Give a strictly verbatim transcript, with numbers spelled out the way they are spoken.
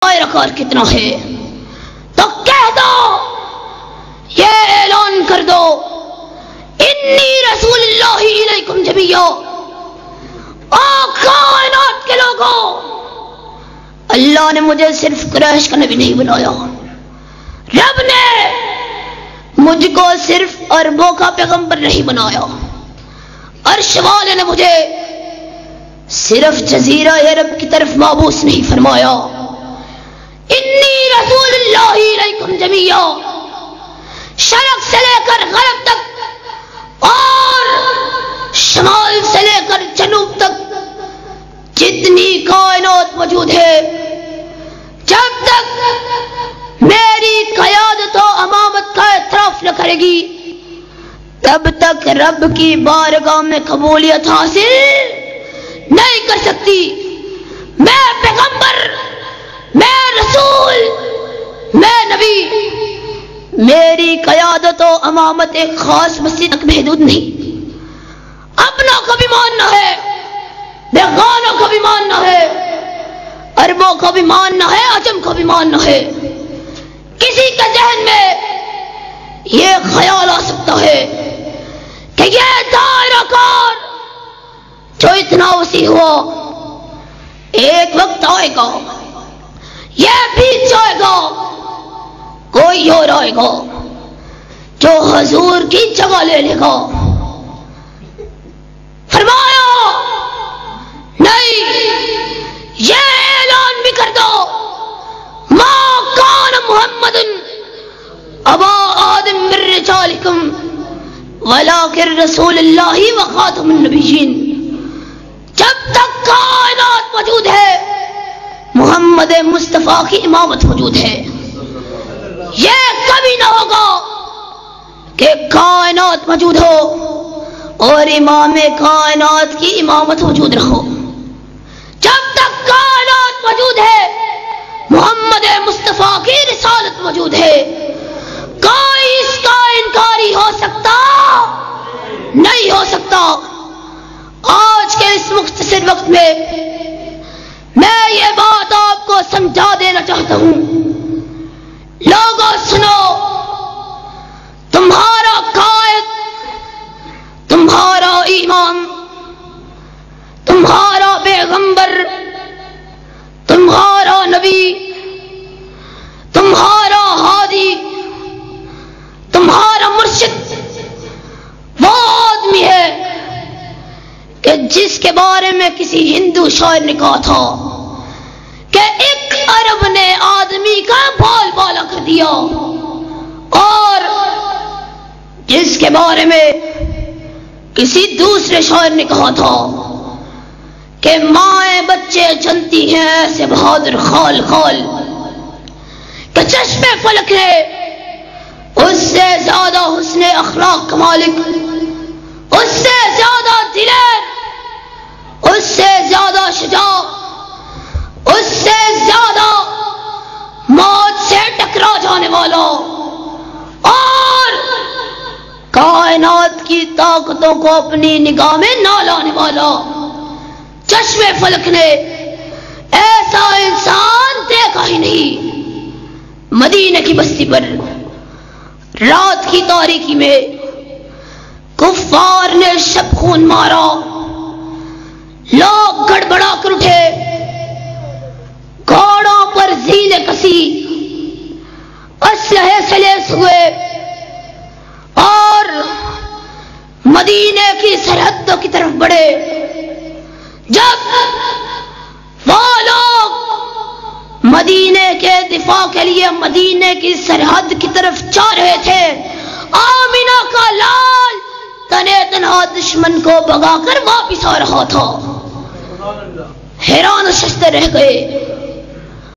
دائرہ کار کتنا ہے تو کہہ دو، یہ اعلان کر دو، انی رسول اللہ علیکم جمیعا، او کائنات کے لوگوں، اللہ نے مجھے صرف قریش کا نبی نہیں بنایا، رب نے مجھ کو صرف عربوں کا پیغمبر نہیں بنایا، عرش والے نے مجھے صرف جزیرہ عرب کی طرف مابعوث نہیں فرمایا، انی رسول اللہ علیکم جمیعا، شرق سے لے کر غرب تک اور شمال سے لے کر جنوب تک جتنی کائنات موجود ہے، جب تک میری قیادت و امامت کا اعتراف نہ کرے گی تب تک رب کی بارگاہ میں قبولیت حاصل نہیں کر سکتی۔ میں پیغمبر، میں رسول، میں نبی، میری قیادت و امامت ایک خاص مسجد تک محدود نہیں، اپنا کو بھی ماننا ہے، بیگانوں کو بھی ماننا ہے، عربوں کو بھی ماننا ہے، عجم کو بھی ماننا ہے۔ کسی کے ذہن میں یہ خیال آ سکتا ہے کہ یہ دائرہ کار جو اتنا وسیع ہوا ایک وقت آئے گا، یہ بیت جائے گا، کوئی اور آئے گا جو حضور کی جگہ لے لے گا۔ فرمایا نہیں، یہ اعلان بھی کر دو، ما کان محمد ابا آدم من رجالکم ولکن رسول اللہ وخاتم النبیین، جب تک کائنات موجود ہے محمد مصطفیٰ کی امامت موجود ہے۔ یہ کبھی نہ ہوگا کہ کائنات موجود ہو اور امام کائنات کی امامت موجود نہ ہو۔ جب تک کائنات موجود ہے محمد مصطفیٰ کی رسالت موجود ہے، کوئی اس کا انکاری ہو سکتا نہیں ہو سکتا۔ آج کے اس مختصر وقت میں میں یہ بات آپ کو سمجھا دینا چاہتا ہوں، لوگوں سنو، تمہارا قائد، تمہارا امام، تمہارا پیغمبر، تمہارا نبی، تمہارا ہادی، تمہارا مرشد وہ آدمی ہے کہ جس کے بارے میں کسی ہندو شاعر نے کہا تھا کہ ایک عرب نے آدمی کا بال بالا کر دیا، اور جس کے بارے میں کسی دوسرے شاعر نے کہا تھا کہ مائیں بچے جنتی ہیں ایسے بہادر خال خال کہ چشم فلک ہے اس سے زیادہ حسن اخلاق کا مالک، اس سے زیادہ دلیر، اس سے زیادہ شجاع، اس سے زیادہ موت سے ٹکرا جانے والا اور کائنات کی طاقتوں کو اپنی نگاہ میں نہ لانے والا چشم فلک نے ایسا انسان دیکھا ہی نہیں۔ مدینہ کی بستی پر رات کی تاریکی میں کفار نے شب خون مارا، لوگ گڑبڑا کر اٹھے، گھوڑوں پر زینے کسی، اسلحے سے لیس ہوئے اور مدینے کی سرحدوں کی طرف بڑھے۔ جب وہ لوگ مدینے کے دفاع کے لیے مدینے کی سرحد کی طرف جا رہے تھے، آمینہ کا لال تنے تنہا دشمن کو بھگا کر واپس آ رہا تھا، حیران ششتے رہ گئے۔